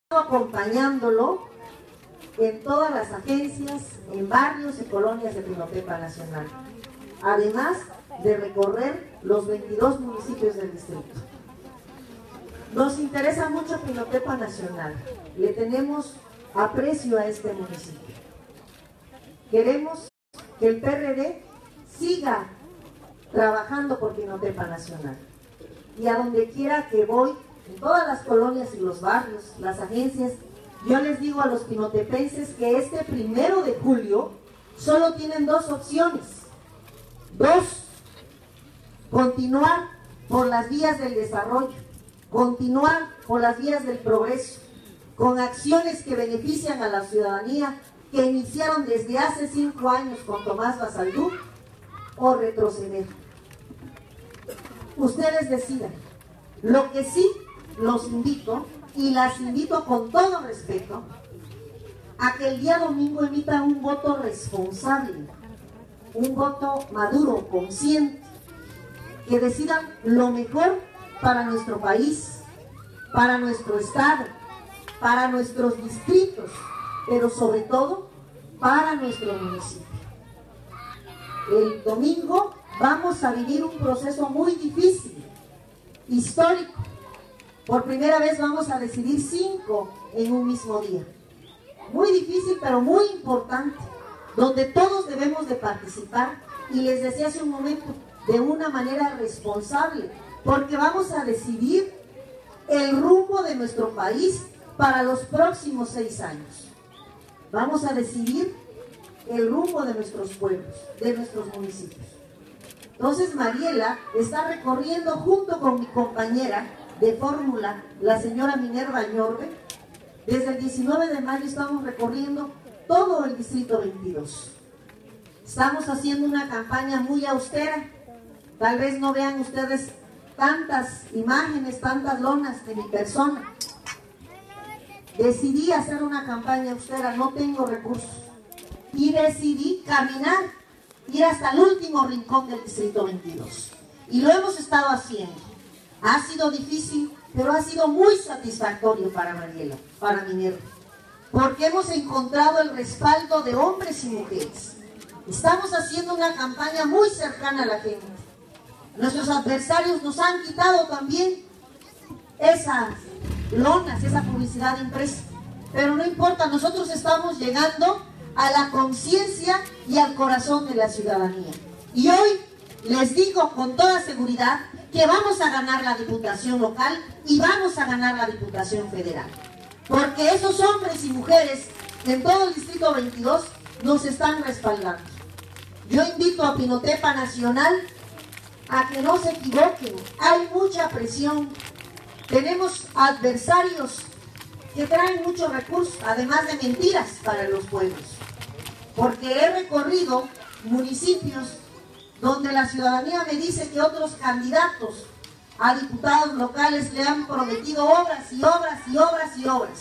acompañándolo en todas las agencias, en barrios y colonias de Pinotepa Nacional, además de recorrer los 22 municipios del distrito. Nos interesa mucho Pinotepa Nacional, le tenemos aprecio a este municipio. Queremos que el PRD siga trabajando por Pinotepa Nacional, y a donde quiera que voy, en todas las colonias y los barrios, las agencias, yo les digo a los pinotepenses que este 1 de julio solo tienen dos opciones. Continuar por las vías del desarrollo, continuar por las vías del progreso, con acciones que benefician a la ciudadanía, que iniciaron desde hace 5 años con Tomás Basaldú, o retroceder. Ustedes decidan. Lo que sí los invito, y las invito con todo respeto, a que el día domingo emitan un voto responsable, un voto maduro, consciente, que decidan lo mejor para nuestro país, para nuestro estado, para nuestros distritos, pero sobre todo para nuestro municipio. El domingo vamos a vivir un proceso muy difícil, histórico. Por primera vez vamos a decidir 5 en un mismo día. Muy difícil, pero muy importante, donde todos debemos de participar, y les decía hace un momento, de una manera responsable, porque vamos a decidir el rumbo de nuestro país para los próximos 6 años. Vamos a decidir el rumbo de nuestros pueblos, de nuestros municipios. Entonces Mariela está recorriendo junto con mi compañera de fórmula, la señora Minerva Añorbe. Desde el 19 de mayo estamos recorriendo todo el distrito 22. Estamos haciendo una campaña muy austera. Tal vez no vean ustedes tantas imágenes, tantas lonas de mi persona. Decidí hacer una campaña austera, no tengo recursos, y decidí caminar, ir hasta el último rincón del distrito 22. Y lo hemos estado haciendo. Ha sido difícil, pero ha sido muy satisfactorio para Mariela, para Minerva, porque hemos encontrado el respaldo de hombres y mujeres. Estamos haciendo una campaña muy cercana a la gente. Nuestros adversarios nos han quitado también esas lonas, esa publicidad impresa, pero no importa, nosotros estamos llegando a la conciencia y al corazón de la ciudadanía. Y hoy les digo con toda seguridad que vamos a ganar la diputación local y vamos a ganar la diputación federal, porque esos hombres y mujeres en todo el distrito 22 nos están respaldando. Yo invito a Pinotepa Nacional a que no se equivoquen, hay mucha presión, tenemos adversarios que traen muchos recursos, además de mentiras para los pueblos, porque he recorrido municipios donde la ciudadanía me dice que otros candidatos a diputados locales le han prometido obras y obras y obras y obras.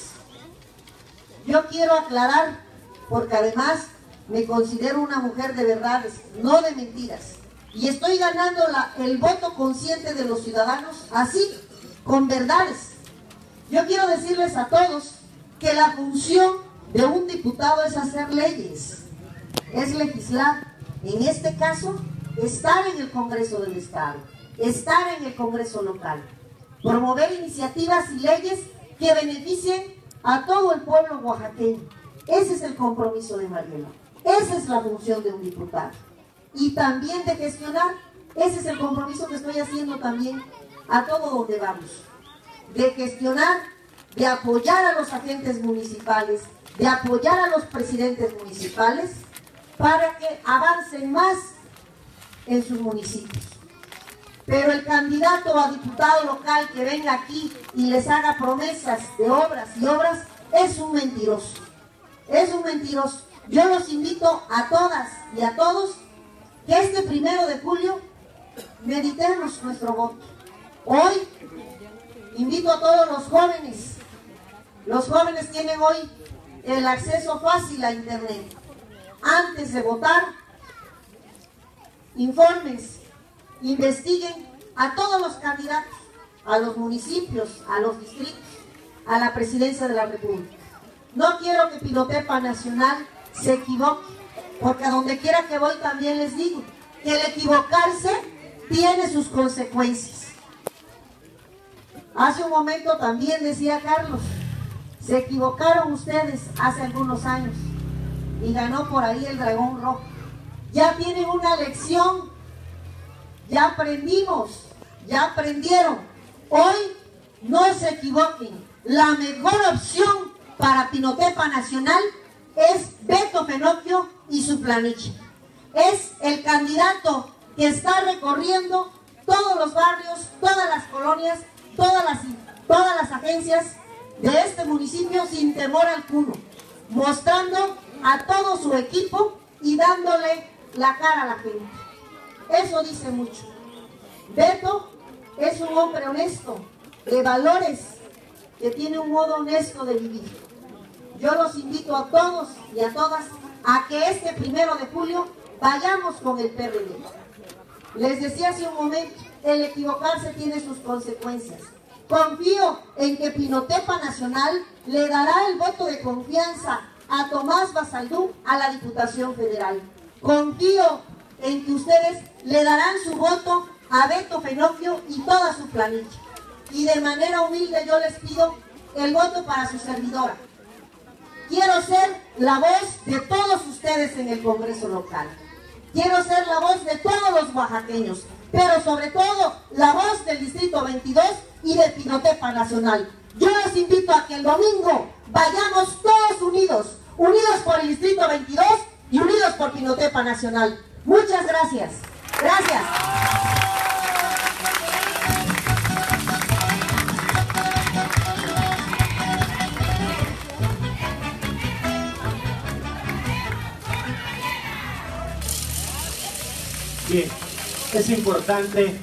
Yo quiero aclarar, porque además me considero una mujer de verdades, no de mentiras, y estoy ganando el voto consciente de los ciudadanos, así, con verdades. Yo quiero decirles a todos que la función de un diputado es hacer leyes, es legislar. En este caso, estar en el Congreso del Estado, estar en el Congreso local, promover iniciativas y leyes que beneficien a todo el pueblo oaxaqueño. Ese es el compromiso de Mariela, esa es la función de un diputado. Y también de gestionar, ese es el compromiso que estoy haciendo también a todo donde vamos. De gestionar, de apoyar a los agentes municipales, de apoyar a los presidentes municipales para que avancen más en sus municipios. Pero el candidato a diputado local que venga aquí y les haga promesas de obras y obras es un mentiroso. Es un mentiroso. Yo los invito a todas y a todos que este 1 de julio meditemos nuestro voto. Hoy invito a todos los jóvenes. Los jóvenes tienen hoy el acceso fácil a internet. Antes de votar, infórmense, investiguen a todos los candidatos, a los municipios, a los distritos, a la presidencia de la República. No quiero que Pinotepa Nacional se equivoque, porque a donde quiera que voy también les digo que el equivocarse tiene sus consecuencias. Hace un momento también decía Carlos, se equivocaron ustedes hace algunos años y ganó por ahí el Dragón Rojo. Ya tienen una lección, ya aprendimos, ya aprendieron. Hoy no se equivoquen, la mejor opción para Pinotepa Nacional es Beto Fenoglio y su planilla. Es el candidato que está recorriendo todos los barrios, todas las colonias, todas las agencias de este municipio sin temor alguno, mostrando a todo su equipo y dándole la cara a la gente. Eso dice mucho. Beto es un hombre honesto, de valores, que tiene un modo honesto de vivir. Yo los invito a todos y a todas a que este 1 de julio vayamos con el PRD. Les decía hace un momento, el equivocarse tiene sus consecuencias. Confío en que Pinotepa Nacional le dará el voto de confianza a Tomás Basaldú a la Diputación Federal. Confío en que ustedes le darán su voto a Beto Fenoglio y toda su planilla. Y de manera humilde yo les pido el voto para su servidora. Quiero ser la voz de todos ustedes en el Congreso local. Quiero ser la voz de todos los oaxaqueños, pero sobre todo la voz del Distrito 22 y de Pinotepa Nacional. Yo los invito a que el domingo vayamos todos unidos, unidos por el Distrito 22 y unidos por Pinotepa Nacional. Muchas gracias. Gracias. Bien, es importante,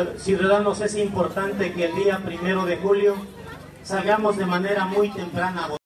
ciudadanos, es importante que el día 1 de julio salgamos de manera muy temprana a votar.